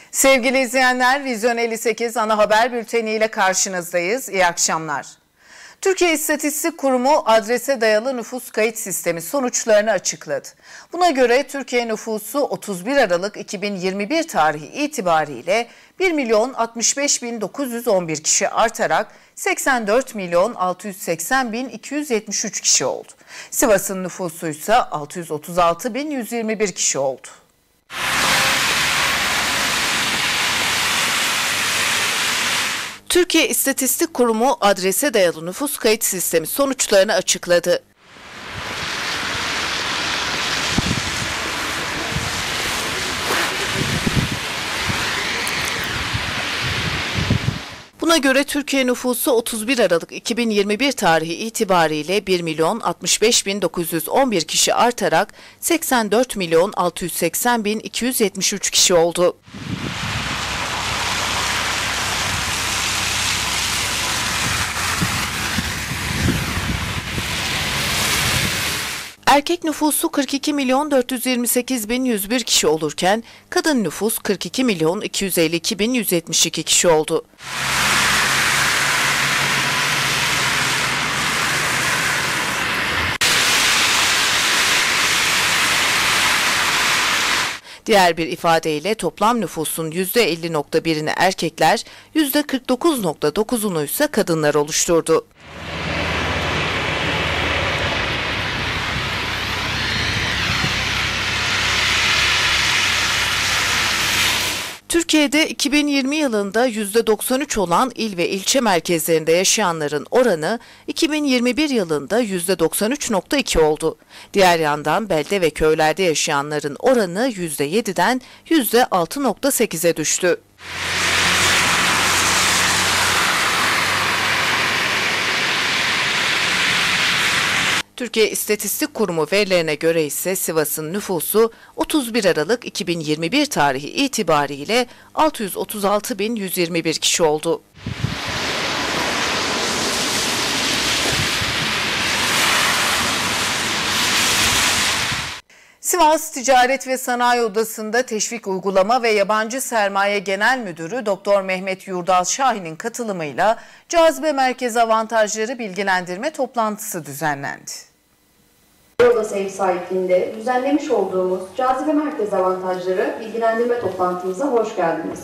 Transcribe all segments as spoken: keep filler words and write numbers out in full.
Sevgili izleyenler, Vizyon elli sekiz ana haber bülteniyle karşınızdayız. İyi akşamlar. Türkiye İstatistik Kurumu adrese dayalı nüfus kayıt sistemi sonuçlarını açıkladı. Buna göre Türkiye nüfusu otuz bir Aralık iki bin yirmi bir tarihi itibariyle bir milyon altmış beş bin dokuz yüz on bir kişi artarak seksen dört milyon altı yüz seksen bin iki yüz yetmiş üç kişi oldu. Sivas'ın nüfusu ise altı yüz otuz altı bin yüz yirmi bir kişi oldu. Türkiye İstatistik Kurumu adrese dayalı nüfus kayıt sistemi sonuçlarını açıkladı. Buna göre Türkiye nüfusu otuz bir Aralık iki bin yirmi bir tarihi itibariyle bir milyon altmış beş bin dokuz yüz on bir kişi artarak seksen dört milyon altı yüz seksen bin iki yüz yetmiş üç kişi oldu. Erkek nüfusu kırk iki milyon dört yüz yirmi sekiz bin yüz bir kişi olurken kadın nüfus kırk iki milyon iki yüz elli iki bin yüz yetmiş iki kişi oldu. Diğer bir ifadeyle toplam nüfusun yüzde elli nokta birini erkekler, yüzde kırk dokuz nokta dokuzunu ise kadınlar oluşturdu. Türkiye'de iki bin yirmi yılında yüzde doksan üç olan il ve ilçe merkezlerinde yaşayanların oranı iki bin yirmi bir yılında yüzde doksan üç nokta iki oldu. Diğer yandan belde ve köylerde yaşayanların oranı yüzde yediden yüzde altı nokta sekize düştü. Türkiye İstatistik Kurumu verilerine göre ise Sivas'ın nüfusu otuz bir Aralık iki bin yirmi bir tarihi itibariyle altı yüz otuz altı bin yüz yirmi bir kişi oldu. Sivas Ticaret ve Sanayi Odası'nda Teşvik Uygulama ve Yabancı Sermaye Genel Müdürü Doktor Mehmet Yurdal Şahin'in katılımıyla Cazibe Merkezi Avantajları Bilgilendirme Toplantısı düzenlendi. Odası ev sahipliğinde düzenlemiş olduğumuz Cazibe Merkezi Avantajları Bilgilendirme Toplantımıza hoş geldiniz.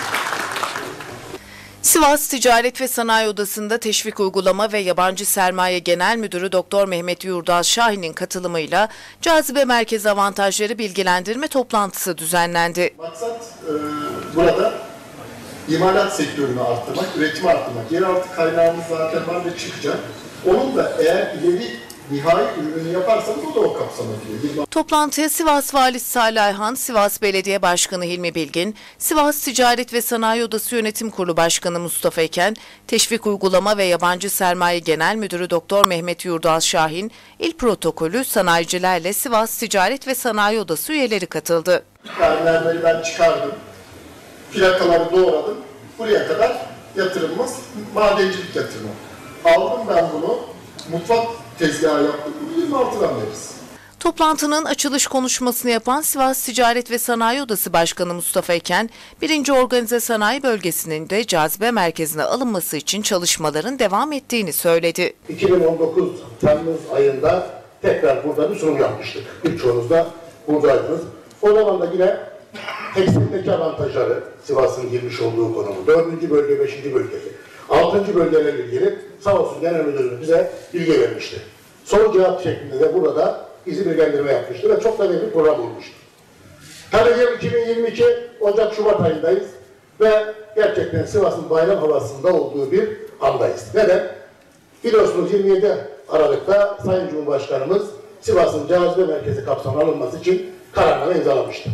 Sivas Ticaret ve Sanayi Odası'nda Teşvik Uygulama ve Yabancı Sermaye Genel Müdürü Doktor Mehmet Yurdal Şahin'in katılımıyla Cazibe Merkezi Avantajları Bilgilendirme Toplantısı düzenlendi. Maksat e, burada imalat sektörünü arttırmak, üretimi arttırmak. Yeraltı kaynağımız zaten var ve çıkacak. Onun da eğer ileri nihai ürünü yaparsanız o da o kapsama giriyor. Toplantıya Sivas Valisi Salih Ayhan, Sivas Belediye Başkanı Hilmi Bilgin, Sivas Ticaret ve Sanayi Odası Yönetim Kurulu Başkanı Mustafa Eken, Teşvik Uygulama ve Yabancı Sermaye Genel Müdürü Doktor Mehmet Yurdal Şahin, İl Protokolü, sanayicilerle Sivas Ticaret ve Sanayi Odası üyeleri katıldı. Mermerleri ben çıkardım, plakaları doğradım, buraya kadar yatırımımız madencilik yatırımı. Aldım ben bunu, mutfak tezgahı yaptık, yirmi altıdan veririz. Toplantının açılış konuşmasını yapan Sivas Ticaret ve Sanayi Odası Başkanı Mustafa Eken, birinci Organize Sanayi Bölgesi'nin de Cazibe Merkezi'ne alınması için çalışmaların devam ettiğini söyledi. iki bin on dokuz Temmuz ayında tekrar burada bir sunum yapmıştık. Birçoğunuz da buradaydınız. O zaman da yine tekstilindeki avantajları, Sivas'ın girmiş olduğu konumu, dördüncü bölge, beşinci bölgesi, altıncı bölgelerle ilgili sağ olsun genel müdürümüz bize bilgi vermişti. Soru cevap şeklinde de burada bizi bilgilendirme yapmıştı ve çok da bir program olmuştu. Tabii yıl iki bin yirmi iki Ocak-Şubat ayındayız ve gerçekten Sivas'ın bayram havasında olduğu bir andayız. Neden? Biliyorsunuz yirmi yedi Aralık'ta Sayın Cumhurbaşkanımız Sivas'ın Cazibe Merkezi kapsamına alınması için kararname imzalamıştı.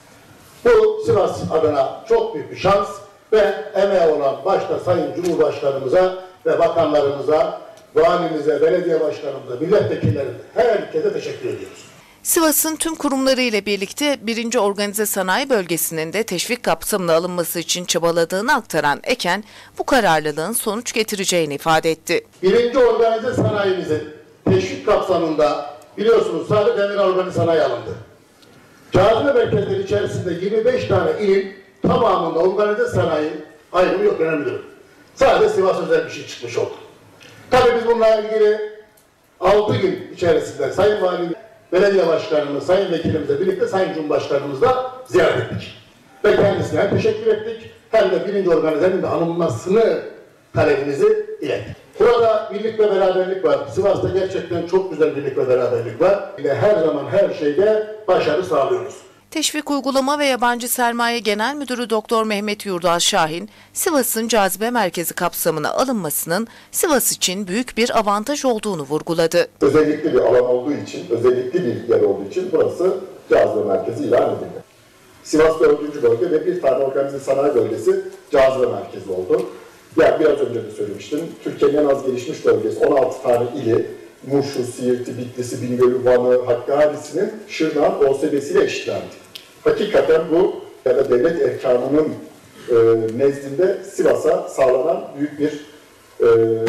Bu Sivas adına çok büyük bir şans ve emeği olan başta Sayın Cumhurbaşkanımıza ve bakanlarımıza, valimize, belediye başkanımıza, milletvekillerimize, herkese teşekkür ediyoruz. Sivas'ın tüm kurumları ile birlikte birinci Organize Sanayi Bölgesi'nin de teşvik kapsamına alınması için çabaladığını aktaran Eken, bu kararlılığın sonuç getireceğini ifade etti. birinci Organize Sanayimizin teşvik kapsamında biliyorsunuz sadece demir organize sanayi alındı. Cazibe merkezleri içerisinde yirmi beş tane ilin tamamında organize sanayi ayrımı yok genel müdürüm. Sadece Sivas özel bir şey çıkmış oldu. Tabii biz bununla ilgili altı gün içerisinde Sayın Valim, Belediye Başkanımız, Sayın Vekilimizle birlikte Sayın Cumhurbaşkanımızla ziyaret ettik. Ve kendisine hem teşekkür ettik hem de birinci organizenin de alınmasını talebimizi ilettik. Burada birlik ve beraberlik var. Sivas'ta gerçekten çok güzel birlik ve beraberlik var. Ve her zaman her şeyde başarı sağlıyoruz. Teşvik Uygulama ve Yabancı Sermaye Genel Müdürü Doktor Mehmet Yurdal Şahin, Sivas'ın cazibe merkezi kapsamına alınmasının Sivas için büyük bir avantaj olduğunu vurguladı. Özellikli bir alan olduğu için, özellikli bir yer olduğu için burası cazibe merkezi ilan edildi. Sivas dördüncü bölge ve bir tane organize sanayi bölgesi cazibe merkezi oldu. Yani biraz önce de söylemiştim, Türkiye'nin en az gelişmiş bölgesi on altı tane ili, Muş'u, Siirt'i, Bitlis'i, Bingöl'ü, Van'ı, Hakkari'sinin Şırnak'ın O S B'siyle eşitlendi. Hakikaten bu ya da devlet erkanının e, nezdinde Sivas'a sağlanan büyük bir e,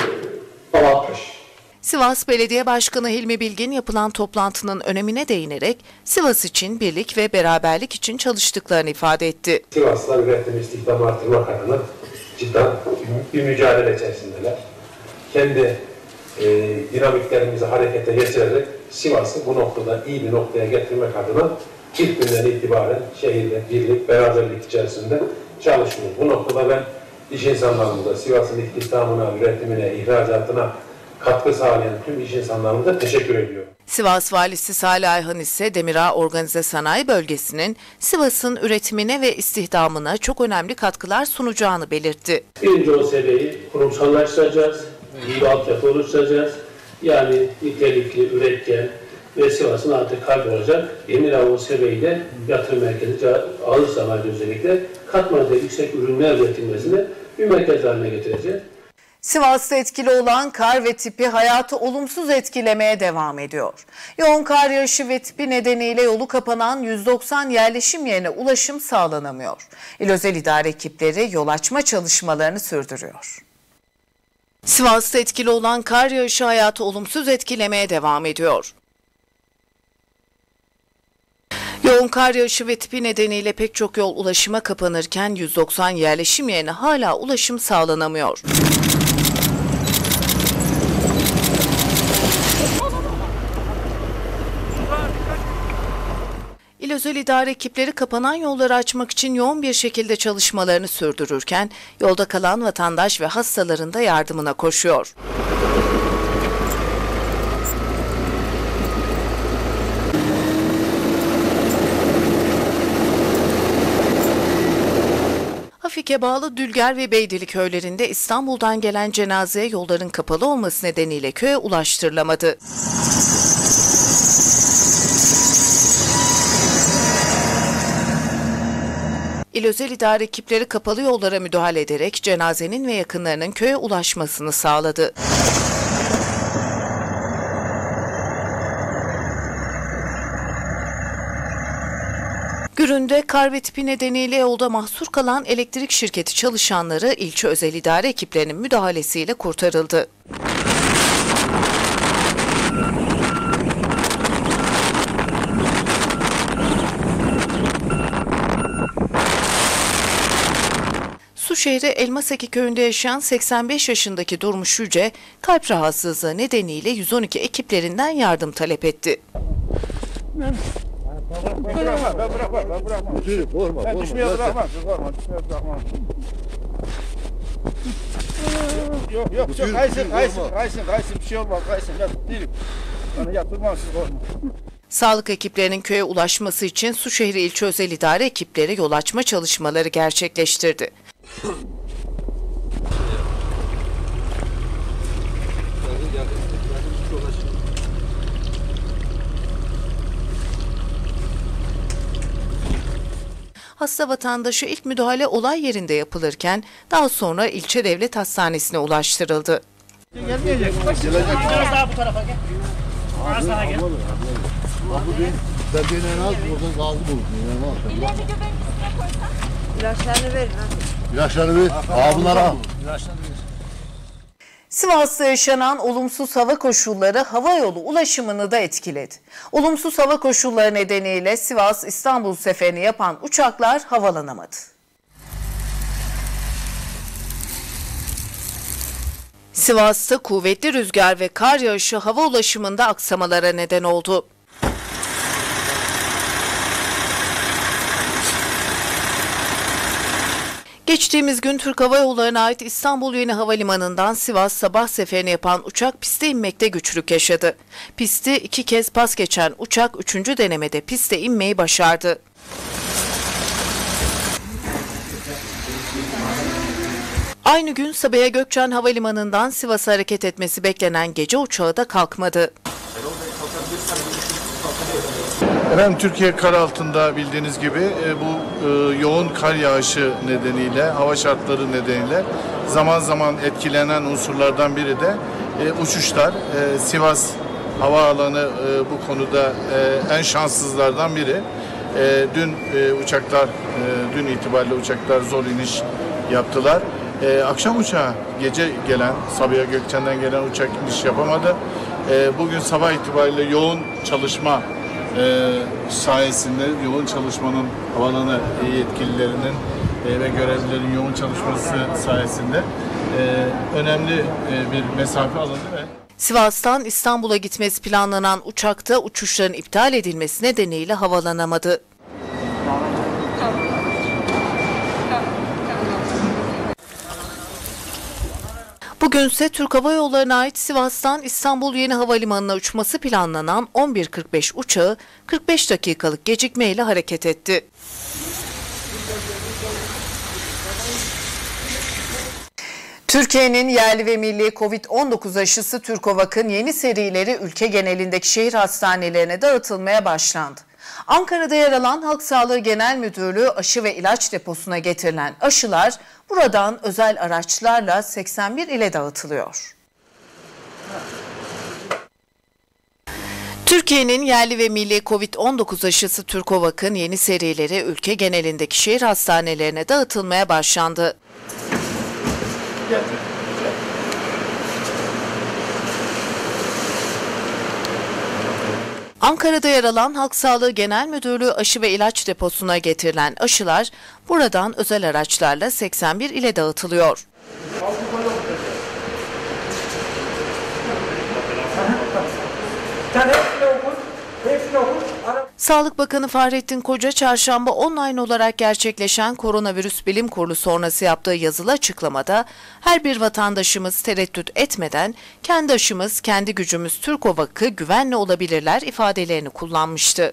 avantaj. Sivas Belediye Başkanı Hilmi Bilgin yapılan toplantının önemine değinerek Sivas için birlik ve beraberlik için çalıştıklarını ifade etti. Sivaslılar üretim istihdamı artırmak adına cidden bir mücadele içerisindeler. Kendi e, dinamiklerimizi harekete geçirerek Sivas'ı bu noktada iyi bir noktaya getirmek adına ilk günden itibaren şehirde birlik, beraberlik içerisinde çalışıyoruz. Bu noktada ben iş insanlarımıza, Sivas'ın istihdamına, üretimine, ihracatına katkı sağlayan tüm iş insanlarımıza teşekkür ediyorum. Sivas Valisi Salih Ayhan ise Demirağ Organize Sanayi Bölgesi'nin Sivas'ın üretimine ve istihdamına çok önemli katkılar sunacağını belirtti. Birinci O S B'yi kurumsallaştıracağız, iyi bir altyapı oluşturacağız. Yani nitelikli, üretken ve Sivas'ın artık kalbi olacak. Demirağ O S B'yi de yatırım merkezi, ağır sanayide özellikle katma değeri yüksek ürünler üretilmesine bir merkez haline getireceğiz. Sivas'ta etkili olan kar ve tipi hayatı olumsuz etkilemeye devam ediyor. Yoğun kar yağışı ve tipi nedeniyle yolu kapanan yüz doksan yerleşim yerine ulaşım sağlanamıyor. İl Özel İdare ekipleri yol açma çalışmalarını sürdürüyor. Sivas'ta etkili olan kar yağışı hayatı olumsuz etkilemeye devam ediyor. Yoğun kar yağışı ve tipi nedeniyle pek çok yol ulaşıma kapanırken yüz doksan yerleşim yerine hala ulaşım sağlanamıyor. İl Özel İdare ekipleri kapanan yolları açmak için yoğun bir şekilde çalışmalarını sürdürürken yolda kalan vatandaş ve hastaların da yardımına koşuyor. Afik'e bağlı Dülger ve Beydili köylerinde İstanbul'dan gelen cenazeye yolların kapalı olması nedeniyle köye ulaştırılamadı. İl Özel İdare ekipleri kapalı yollara müdahale ederek cenazenin ve yakınlarının köye ulaşmasını sağladı. Gürün'de kar ve tipi nedeniyle yolda mahsur kalan elektrik şirketi çalışanları ilçe özel idare ekiplerinin müdahalesiyle kurtarıldı. Suşehri Elmaseki köyünde yaşayan seksen beş yaşındaki Durmuş Yüce, kalp rahatsızlığı nedeniyle yüz on iki ekiplerinden yardım talep etti. Ben bırakmam, ben bırakmam, ben bırakmam. Korkma, ben düşmeye bırakmam, korkma, düşmeye bırakmam. Yok, yok, yok, kaysın, kaysın, kaysın, kaysın, bir şey olmaz, kaysın, yat, değilim. Bana yat, durmam, siz korkma. Sağlık ekiplerinin köye ulaşması için Suşehri İlçe Özel İdare ekipleri yol açma çalışmaları gerçekleştirdi. Hasta vatandaşı ilk müdahale olay yerinde yapılırken daha sonra ilçe devlet hastanesine ulaştırıldı. Gelmeyecek, gelecek. Biraz daha bu tarafa gel. Biraz daha gel. Ben bir en az buradan kaldı buldum. İllerini göbeğinizine koysan. İlaçlarını verin hadi. İlaçlarını ver. Aa bunları al. İlaçlarını ver. Sivas'ta yaşanan olumsuz hava koşulları havayolu ulaşımını da etkiledi. Olumsuz hava koşulları nedeniyle Sivas-İstanbul seferini yapan uçaklar havalanamadı. Sivas'ta kuvvetli rüzgar ve kar yağışı hava ulaşımında aksamalara neden oldu. Geçtiğimiz gün Türk Hava Yolları'na ait İstanbul Yeni Havalimanı'ndan Sivas sabah seferini yapan uçak piste inmekte güçlük yaşadı. Pisti iki kez pas geçen uçak üçüncü denemede piste inmeyi başardı. Aynı gün Sabiha Gökçen Havalimanı'ndan Sivas'a hareket etmesi beklenen gece uçağı da kalkmadı. Efendim Türkiye kar altında bildiğiniz gibi bu yoğun kar yağışı nedeniyle, hava şartları nedeniyle zaman zaman etkilenen unsurlardan biri de uçuşlar. Sivas Havaalanı bu konuda en şanssızlardan biri. Dün uçaklar, dün itibariyle uçaklar zor iniş yaptılar. Akşam uçağı gece gelen, Sabiha Gökçen'den gelen uçak iniş yapamadı. Bugün sabah itibariyle yoğun çalışma E, sayesinde, yoğun çalışmanın havaalanı yetkililerinin e, ve görevlilerin yoğun çalışması sayesinde e, önemli e, bir mesafe alındı ve Sivas'tan İstanbul'a gitmesi planlanan uçakta uçuşların iptal edilmesi nedeniyle havalanamadı. Bugünse Türk Hava Yolları'na ait Sivas'tan İstanbul Yeni Havalimanı'na uçması planlanan on bir kırk beş uçağı kırk beş dakikalık gecikmeyle hareket etti. Türkiye'nin yerli ve milli Covid on dokuz aşısı Türkovak'ın yeni serileri ülke genelindeki şehir hastanelerine dağıtılmaya başlandı. Ankara'da yer alan Halk Sağlığı Genel Müdürlüğü aşı ve ilaç deposuna getirilen aşılar buradan özel araçlarla seksen bir ile dağıtılıyor. Türkiye'nin yerli ve milli Covid on dokuz aşısı Türkovak'ın yeni serileri ülke genelindeki şehir hastanelerine dağıtılmaya başlandı. Ankara'da yer alan Halk Sağlığı Genel Müdürlüğü aşı ve ilaç deposuna getirilen aşılar buradan özel araçlarla seksen bir ile dağıtılıyor. Sağlık Bakanı Fahrettin Koca, çarşamba online olarak gerçekleşen koronavirüs bilim kurulu sonrası yaptığı yazılı açıklamada her bir vatandaşımız tereddüt etmeden kendi aşımız, kendi gücümüz Türkovak'ı güvenle olabilirler ifadelerini kullanmıştı.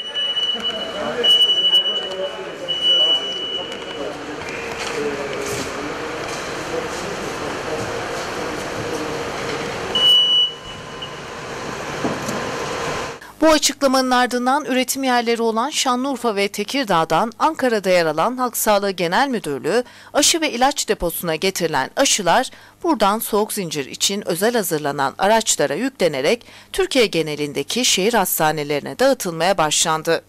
Bu açıklamanın ardından üretim yerleri olan Şanlıurfa ve Tekirdağ'dan Ankara'da yer alan Halk Sağlığı Genel Müdürlüğü aşı ve ilaç deposuna getirilen aşılar buradan soğuk zincir için özel hazırlanan araçlara yüklenerek Türkiye genelindeki şehir hastanelerine dağıtılmaya başlandı.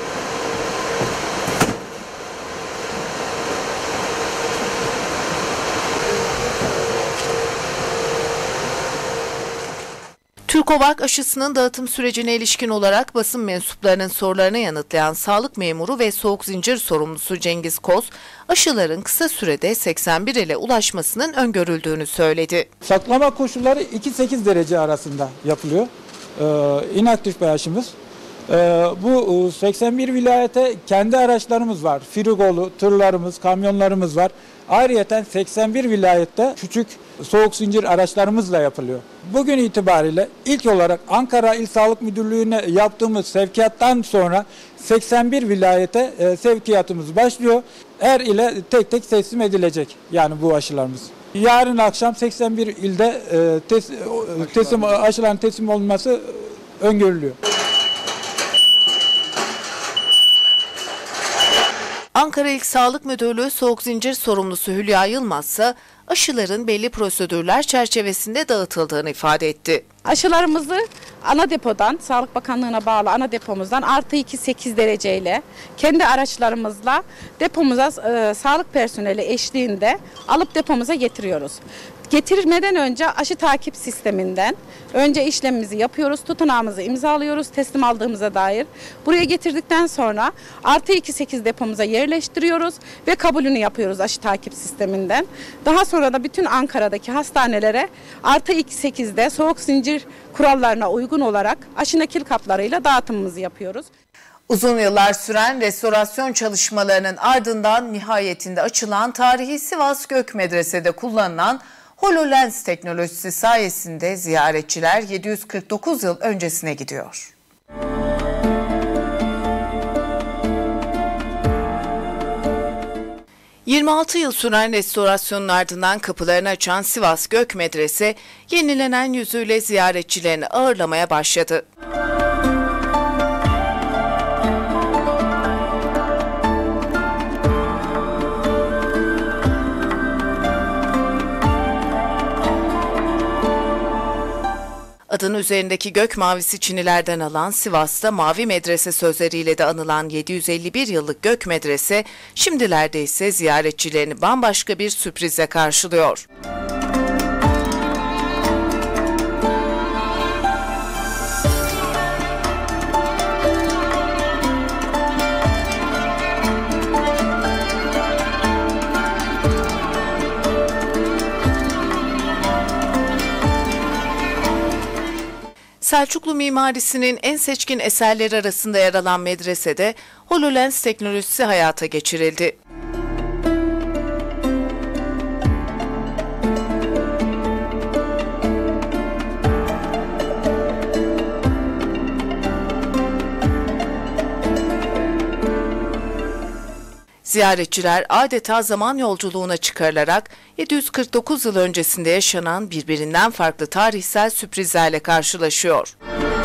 Türkovak aşısının dağıtım sürecine ilişkin olarak basın mensuplarının sorularını yanıtlayan sağlık memuru ve soğuk zincir sorumlusu Cengiz Koz, aşıların kısa sürede seksen bir ile ulaşmasının öngörüldüğünü söyledi. Saklama koşulları iki sekiz derece arasında yapılıyor. Ee, inaktif bir aşımız. Ee, bu seksen bir vilayete kendi araçlarımız var. Frigolu, tırlarımız, kamyonlarımız var. Ayrıyeten seksen bir vilayette küçük soğuk zincir araçlarımızla yapılıyor. Bugün itibariyle ilk olarak Ankara İl Sağlık Müdürlüğü'ne yaptığımız sevkiyattan sonra seksen bir vilayete e, sevkiyatımız başlıyor. Er ile tek tek teslim edilecek yani bu aşılarımız. Yarın akşam seksen bir ilde e, tes, teslim, aşıların teslim olması öngörülüyor. Ankara İl Sağlık Müdürlüğü Soğuk Zincir Sorumlusu Hülya Yılmaz ise aşıların belli prosedürler çerçevesinde dağıtıldığını ifade etti. Aşılarımızı ana depodan, Sağlık Bakanlığı'na bağlı ana depomuzdan artı iki sekiz dereceyle kendi araçlarımızla depomuza e, sağlık personeli eşliğinde alıp depomuza getiriyoruz. Getirmeden önce aşı takip sisteminden önce işlemimizi yapıyoruz, tutanağımızı imzalıyoruz teslim aldığımıza dair. Buraya getirdikten sonra artı iki sekiz depomuza yerleştiriyoruz ve kabulünü yapıyoruz aşı takip sisteminden. Daha sonra sonra da bütün Ankara'daki hastanelere artı iki sekizde soğuk zincir kurallarına uygun olarak aşı nakil kaplarıyla dağıtımımızı yapıyoruz. Uzun yıllar süren restorasyon çalışmalarının ardından nihayetinde açılan tarihi Sivas Gökmedrese'de kullanılan HoloLens teknolojisi sayesinde ziyaretçiler yedi yüz kırk dokuz yıl öncesine gidiyor. yirmi altı yıl süren restorasyonun ardından kapılarını açan Sivas Gökmedrese, yenilenen yüzüyle ziyaretçilerini ağırlamaya başladı. Adının üzerindeki gök mavisi çinilerden alan, Sivas'ta Mavi Medrese sözleriyle de anılan yedi yüz elli bir yıllık gök medrese, şimdilerde ise ziyaretçilerini bambaşka bir sürprizle karşılıyor. Selçuklu mimarisinin en seçkin eserleri arasında yer alan medresede HoloLens teknolojisi hayata geçirildi. Ziyaretçiler adeta zaman yolculuğuna çıkarılarak yedi yüz kırk dokuz yıl öncesinde yaşanan birbirinden farklı tarihsel sürprizlerle karşılaşıyor.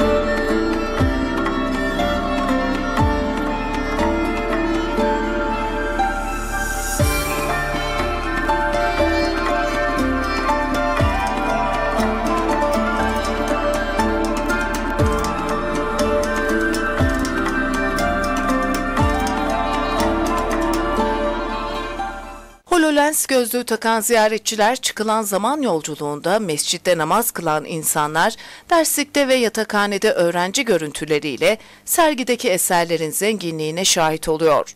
HoloLens gözlüğü takan ziyaretçiler çıkılan zaman yolculuğunda mescitte namaz kılan insanlar, derslikte ve yatakhanede öğrenci görüntüleriyle sergideki eserlerin zenginliğine şahit oluyor.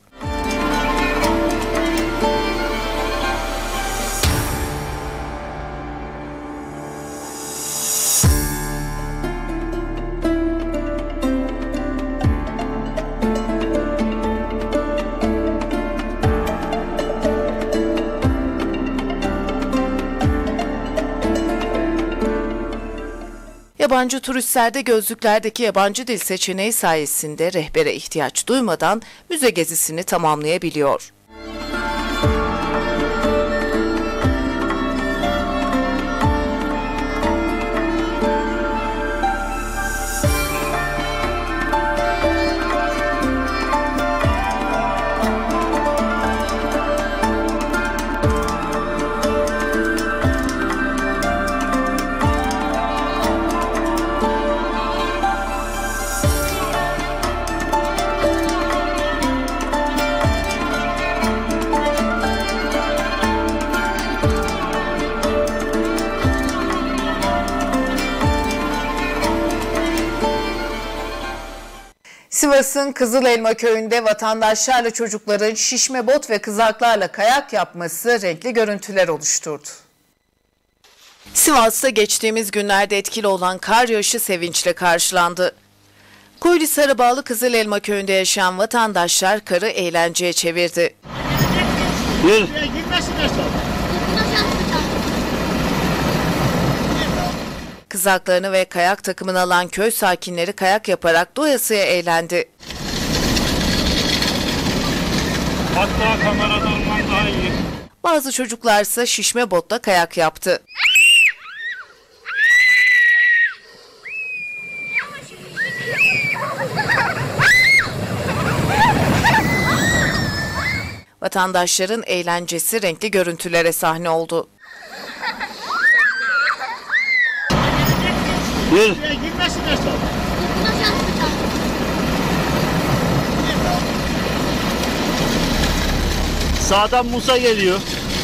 Yabancı turistlerde gözlüklerdeki yabancı dil seçeneği sayesinde rehbere ihtiyaç duymadan müze gezisini tamamlayabiliyor. Sivas'ın Kızılelma köyünde vatandaşlarla çocukların şişme bot ve kızaklarla kayak yapması renkli görüntüler oluşturdu. Sivas'ta geçtiğimiz günlerde etkili olan kar yağışı sevinçle karşılandı. Koylisar'a bağlı Kızılelma köyünde yaşayan vatandaşlar karı eğlenceye çevirdi. Bir. Kızaklarını ve kayak takımını alan köy sakinleri kayak yaparak doyasıya eğlendi. Hatta kamerada olman daha iyi. Bazı çocuklarsa şişme botla kayak yaptı. Vatandaşların eğlencesi renkli görüntülere sahne oldu. Bir. Sağdan Musa geliyor.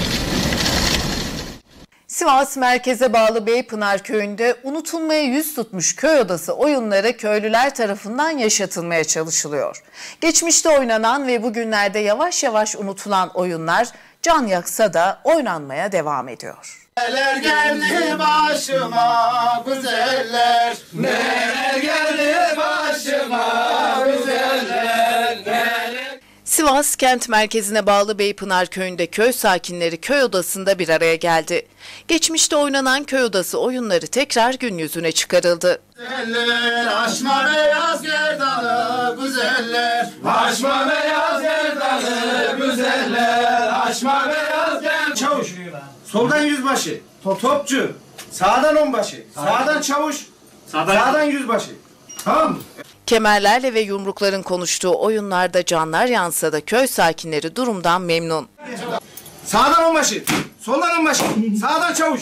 Sivas merkeze bağlı Beypınar köyünde unutulmaya yüz tutmuş köy odası oyunları köylüler tarafından yaşatılmaya çalışılıyor. Geçmişte oynanan ve bugünlerde yavaş yavaş unutulan oyunlar can yaksa da oynanmaya devam ediyor. Neler geldi başıma güzeller, neler geldi başıma güzeller, neler... Sivas kent merkezine bağlı Beypınar köyünde köy sakinleri köy odasında bir araya geldi. Geçmişte oynanan köy odası oyunları tekrar gün yüzüne çıkarıldı. Güzeller, aşma beyaz gerdanı güzeller, aşma beyaz gerdanı güzeller, aşma beyaz gerdanı. Çavuş, soldan yüzbaşı, top, topçu, sağdan onbaşı, sağdan çavuş, sağdan, sağdan yüzbaşı. Tamam mı? Kemerlerle ve yumrukların konuştuğu oyunlarda canlar yansa da köy sakinleri durumdan memnun. Sağdan onbaşı, soldan onbaşı, sağdan çavuş.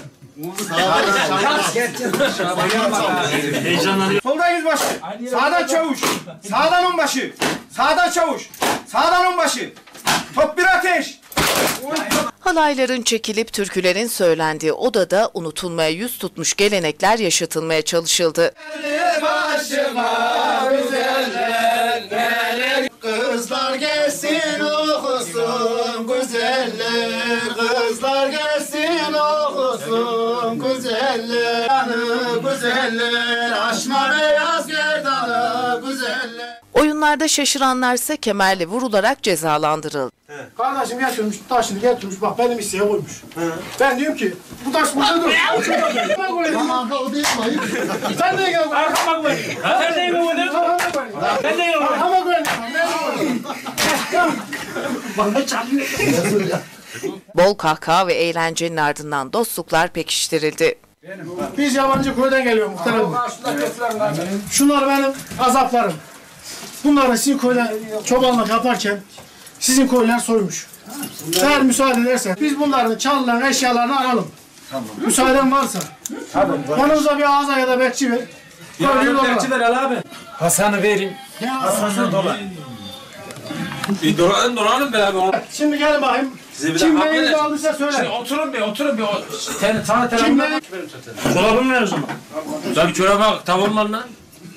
Soldan yüzbaşı, sağdan çavuş, sağdan onbaşı, sağdan çavuş, sağdan onbaşı. Top bir ateş. Halayların çekilip türkülerin söylendiği odada unutulmaya yüz tutmuş gelenekler yaşatılmaya çalışıldı. Başıma güzeller, neler kızlar gelsin okusun güzeller, kızlar gelsin okusun güzeller, anı güzeller, aşma beyaz gerdanı güzeller. Oyunlarda şaşıranlarsa kemerle vurularak cezalandırıldı. Kardeşim getirmiş, taşını getirmiş, bak benim isteğe koymuş. He. Ben diyorum ki, bu taş burada dur. Tamam, o değil mi? Sen de gel. Arkama koy. Sen de mi oynadın? Sen de mi oynadın? Ama koy. Bana çalıyor. Bol kahkaha ve eğlencenin ardından dostluklar pekiştirildi. Biz yabancı köyden geliyoruz muhtemelen. Şunlar benim azaplarım. Bunları sizin köyden çobanlık yaparken sizin köyler soymuş. Eğer müsaade ederse biz bunların çalınan eşyalarını alalım. Tamam. Müsaaden varsa. Tamam. Yanımıza bir ağza ya da bekçi ver. Ya bekçi ver al abi. Hasan'ı vereyim. Hasan'ı dolar. Bir dolanın dolanın beraber. Şimdi gelin bakayım. Kim neyini aldıysa söyle. Şimdi oturun bir oturun bir. Ten, sana telefonla. Çorabımı ver o zaman. Tabii çoraba tavuğum lan.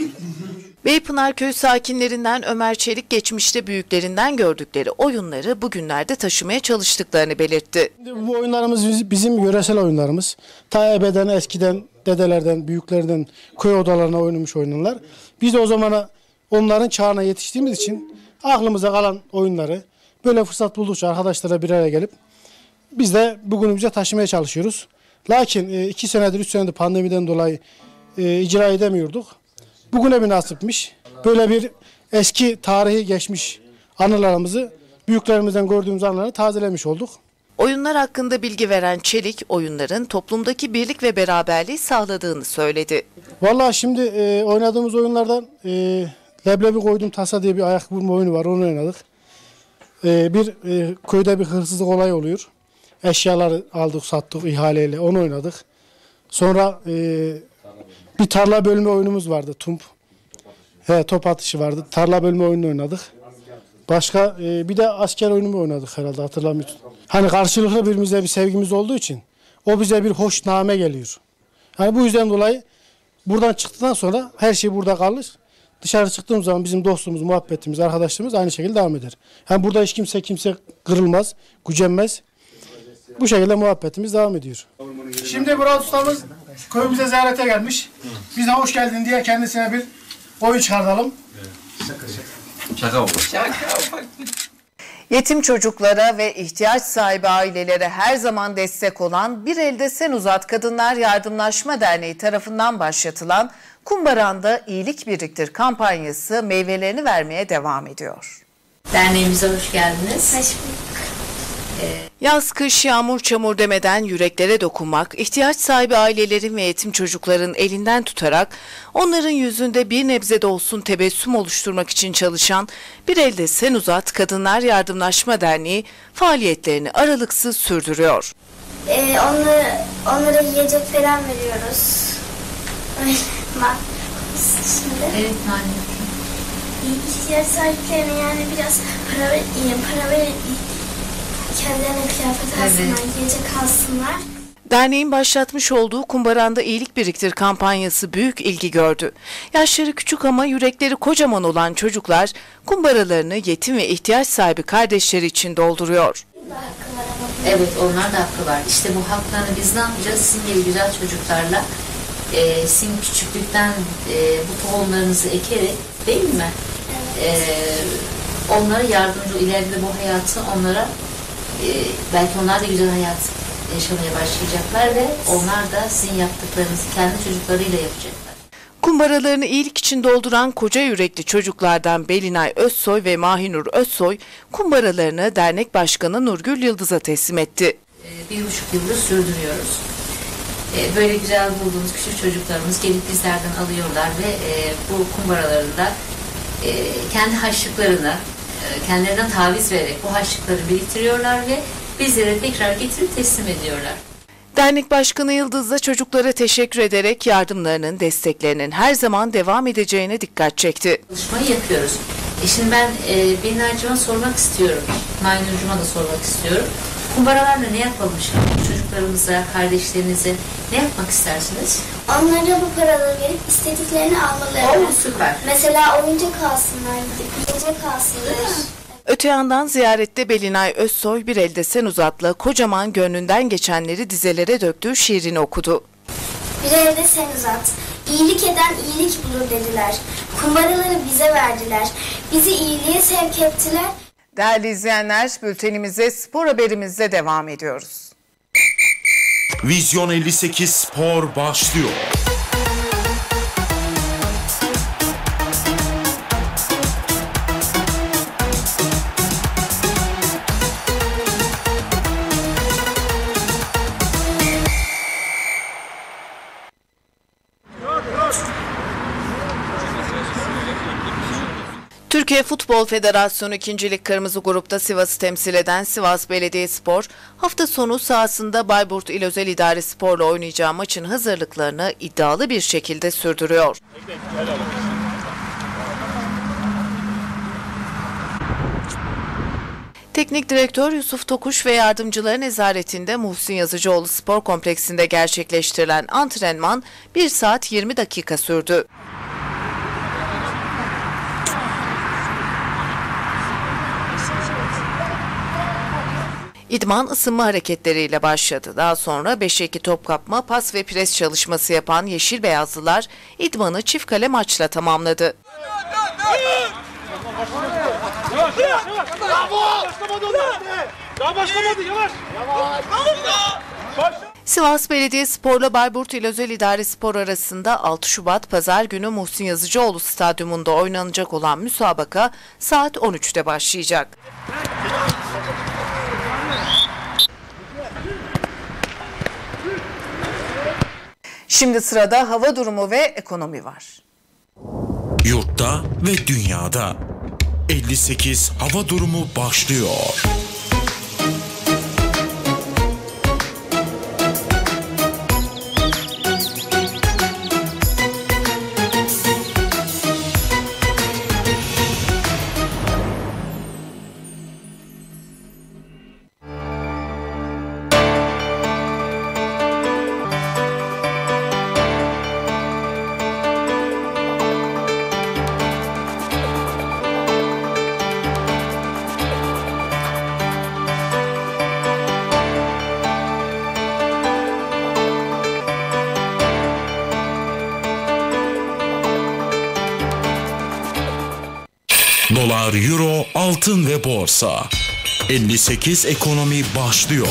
Beypınar köy sakinlerinden Ömer Çelik geçmişte büyüklerinden gördükleri oyunları bugünlerde taşımaya çalıştıklarını belirtti. Bu oyunlarımız bizim yöresel oyunlarımız. Ta ebeden, eskiden, dedelerden, büyüklerden köy odalarına oynanmış oyunlar. Biz de o zamana onların çağına yetiştiğimiz için aklımıza kalan oyunları böyle fırsat buldukça arkadaşlarla bir araya gelip biz de bugünümüze taşımaya çalışıyoruz. Lakin iki senedir, üç senedir pandemiden dolayı e, icra edemiyorduk. Bugüne bir nasipmiş. Böyle bir eski tarihi geçmiş anılarımızı, büyüklerimizden gördüğümüz anıları tazelemiş olduk. Oyunlar hakkında bilgi veren Çelik, oyunların toplumdaki birlik ve beraberliği sağladığını söyledi. Vallahi şimdi e, oynadığımız oyunlardan e, leblebi koydum tasa diye bir ayak vurma oyunu var, onu oynadık. E, bir e, köyde bir hırsızlık olayı oluyor. Eşyaları aldık, sattık ihaleyle, onu oynadık. Sonra e, bir tarla bölme oyunumuz vardı, tump. He, top atışı vardı. Tarla bölme oyunu oynadık. Başka e, bir de asker oyunu oynadık herhalde, hatırlamıyorum. Hani karşılıklı birbirimize bir sevgimiz olduğu için o bize bir hoşname geliyor. Yani bu yüzden dolayı buradan çıktıktan sonra her şey burada kalır. Dışarı çıktığımız zaman bizim dostluğumuz, muhabbetimiz, arkadaşlığımız aynı şekilde devam eder. Yani burada hiç kimse kimse kırılmaz, gücenmez. Bu şekilde muhabbetimiz devam ediyor. Şimdi Murat ustamız köyümüze ziyarete gelmiş. Biz de hoş geldin diye kendisine bir oyun çıkartalım. Şaka şaka. Şaka olur. Şaka. Yetim çocuklara ve ihtiyaç sahibi ailelere her zaman destek olan Bir Elde Sen Uzat Kadınlar Yardımlaşma Derneği tarafından başlatılan Kumbaran'da İyilik Biriktir kampanyası meyvelerini vermeye devam ediyor. Derneğimize hoş geldiniz. Hoş bulduk. Yaz, kış, yağmur, çamur demeden yüreklere dokunmak, ihtiyaç sahibi ailelerin ve yetim çocukların elinden tutarak onların yüzünde bir nebze de olsun tebessüm oluşturmak için çalışan Bir Elde Sen Uzat Kadınlar Yardımlaşma Derneği faaliyetlerini aralıksız sürdürüyor. Ee, onlara, onlara yiyecek falan veriyoruz. Öyle bak şimdi. Evet anne. İhtiyaç sahiplerine yani biraz para ver, para verin. Kendilerine kıyafet alsınlar, evet. Yiyecek alsınlar. Derneğin başlatmış olduğu Kumbaran'da İyilik Biriktir kampanyası büyük ilgi gördü. Yaşları küçük ama yürekleri kocaman olan çocuklar kumbaralarını yetim ve ihtiyaç sahibi kardeşleri için dolduruyor. Hakkında Evet, onlar da hakkı var. İşte bu haklarını biz ne yapacağız? Sizin gibi güzel çocuklarla e, sizin küçüklükten e, bu tohumlarınızı ekerek, değil mi? E, onlara yardımcı, ileride bu hayatı onlara e, belki onlar da güzel hayat yaşamaya başlayacaklar ve onlar da sizin yaptıklarınızı kendi çocuklarıyla yapacaklar. Kumbaralarını iyilik için dolduran koca yürekli çocuklardan Belinay Özsoy ve Mahinur Özsoy kumbaralarını dernek başkanı Nurgül Yıldız'a teslim etti. Bir buçuk yıldır sürdürüyoruz. Böyle güzel bulduğumuz küçük çocuklarımız gelip bizlerden alıyorlar ve bu kumbaralarında kendi harçlıklarını kendilerinden taviz vererek bu harçlıkları biriktiriyorlar ve bizlere tekrar getirip teslim ediyorlar. Dernek Başkanı Yıldız da çocuklara teşekkür ederek yardımlarının, desteklerinin her zaman devam edeceğine dikkat çekti. Çalışmayı yapıyoruz. E şimdi ben e, Belinay'cığıma sormak istiyorum, Maynur'cuma da sormak istiyorum. Kumbaralarla ne yapalım şimdi? Çocuklarımıza, kardeşlerinize ne yapmak istersiniz? Onlara bu paraları verip istediklerini almaları. Oo, süper. Mesela oyuncak alsınlar, gidip yiyecek alsınlar. Öte yandan ziyarette Belinay Özsoy bir elde sen uzatla kocaman gönlünden geçenleri dizelere döktüğü şiirini okudu. Bir elde sen uzat. İyilik eden iyilik bulur dediler. Kumbaraları bize verdiler. Bizi iyiliğe sevk ettiler. Değerli izleyenler, bültenimize spor haberimizle devam ediyoruz. Vizyon elli sekiz Spor başlıyor. Türkiye Futbol Federasyonu ikinci Lig Kırmızı Grup'ta Sivas'ı temsil eden Sivas Belediyespor, hafta sonu sahasında Bayburt İl Özel İdare Spor'la oynayacağı maçın hazırlıklarını iddialı bir şekilde sürdürüyor. Teknik direktör Yusuf Tokuş ve yardımcıları nezaretinde Muhsin Yazıcıoğlu Spor Kompleksinde gerçekleştirilen antrenman bir saat yirmi dakika sürdü. İdman ısınma hareketleriyle başladı. Daha sonra beşe iki top kapma, pas ve pres çalışması yapan Yeşil Beyazlılar idmanı çift kale maçla tamamladı. Sivas Belediyespor'la Bayburt İl Özel İdare Spor arasında altı Şubat Pazar günü Muhsin Yazıcıoğlu Stadyumunda oynanacak olan müsabaka saat on üçte başlayacak. Şimdi sırada hava durumu ve ekonomi var. Yurtta ve dünyada elli sekiz hava durumu başlıyor. Dolar, euro, altın ve borsa. elli sekiz ekonomi başlıyor.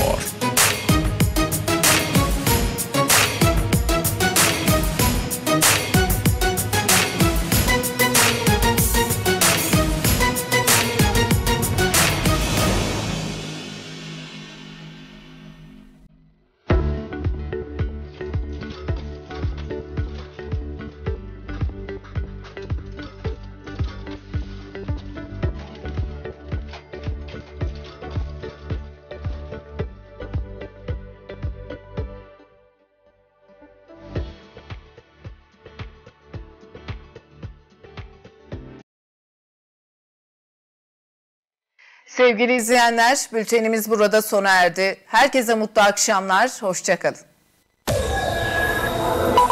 Sevgili izleyenler, bültenimiz burada sona erdi. Herkese mutlu akşamlar, hoşça kalın.